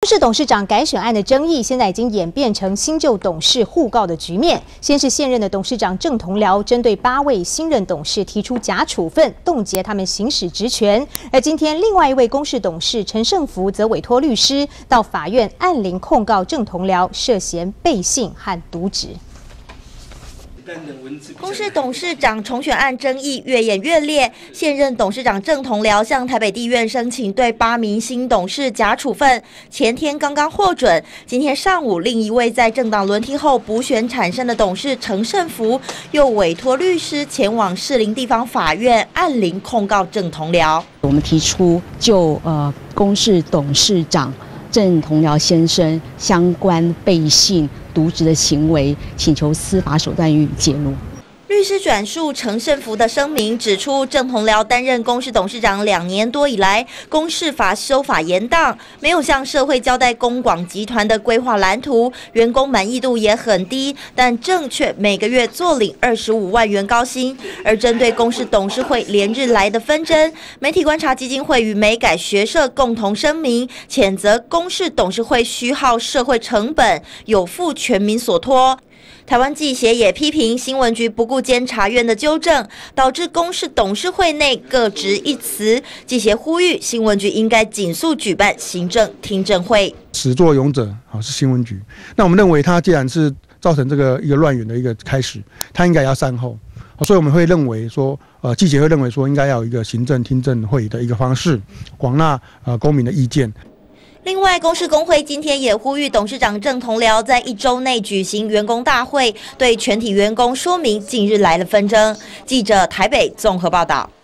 市董事长改选案的争议，现在已经演变成新旧董事互告的局面。先是现任的董事长郑同僚针对8位新任董事提出假处分，冻结他们行使职权。而今天，另外一位公视董事陈胜福则委托律师到法院按铃控告郑同僚涉嫌背信和渎职。 公视董事长重选案争议越演越烈，现任董事长郑同僚向台北地院申请对8名新董事假处分，前天刚刚获准。今天上午，另一位在政党轮替后补选产生的董事陈胜福，又委托律师前往士林地方法院按铃控告郑同僚。 我们提出就公视董事长郑同僚先生相关背信渎职的行为，请求司法手段予以揭露。 律师转述陈胜福的声明，指出郑同僚担任公视董事长2年多以来，公视法修法延宕，没有向社会交代公广集团的规划蓝图，员工满意度也很低，但郑却每个月坐领25万元高薪。而针对公视董事会连日来的纷争，媒体观察基金会与美改学社共同声明，谴责公视董事会虚耗社会成本，有负全民所托。 台湾记协也批评新闻局不顾监察院的纠正，导致公视董事会内各执一词。记协呼吁新闻局应该紧速举办行政听证会。 始作俑者是新闻局，那我们认为他既然是造成这个一个乱源的一个开始，他应该要善后，所以我们会认为说，记协会认为说应该要有一个行政听证会的一个方式，广纳公民的意见。 另外，公视工会今天也呼吁董事长郑同僚在1周内举行员工大会，对全体员工说明近日来的纷争。记者台北综合报道。